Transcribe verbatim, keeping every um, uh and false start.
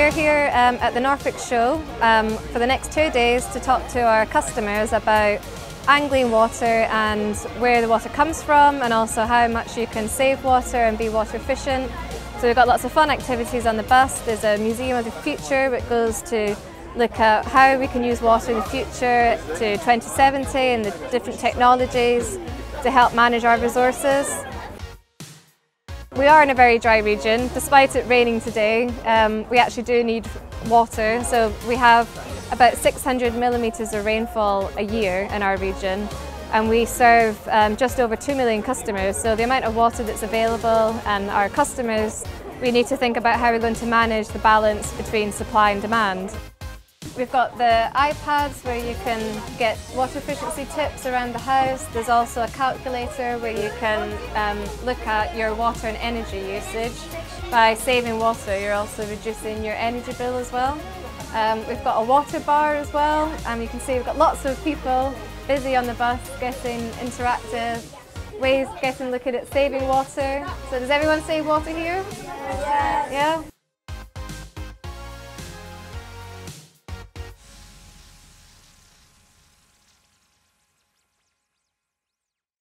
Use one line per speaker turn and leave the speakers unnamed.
We're here um, at the Norfolk show um, for the next two days to talk to our customers about Anglian water and where the water comes from, and also how much you can save water and be water efficient. So we've got lots of fun activities on the bus. There's a museum of the future that goes to look at how we can use water in the future to twenty seventy and the different technologies to help manage our resources. We are in a very dry region. Despite it raining today, um, we actually do need water. So we have about six hundred millimetres of rainfall a year in our region, and we serve um, just over two million customers. So the amount of water that's available and our customers, we need to think about how we're going to manage the balance between supply and demand. We've got the iPads where you can get water efficiency tips around the house. There's also a calculator where you can um, look at your water and energy usage. By saving water, you're also reducing your energy bill as well. Um, we've got a water bar as well, and you can see we've got lots of people busy on the bus getting interactive ways, getting looking at saving water. So does everyone save water here?
Yeah.
Yeah?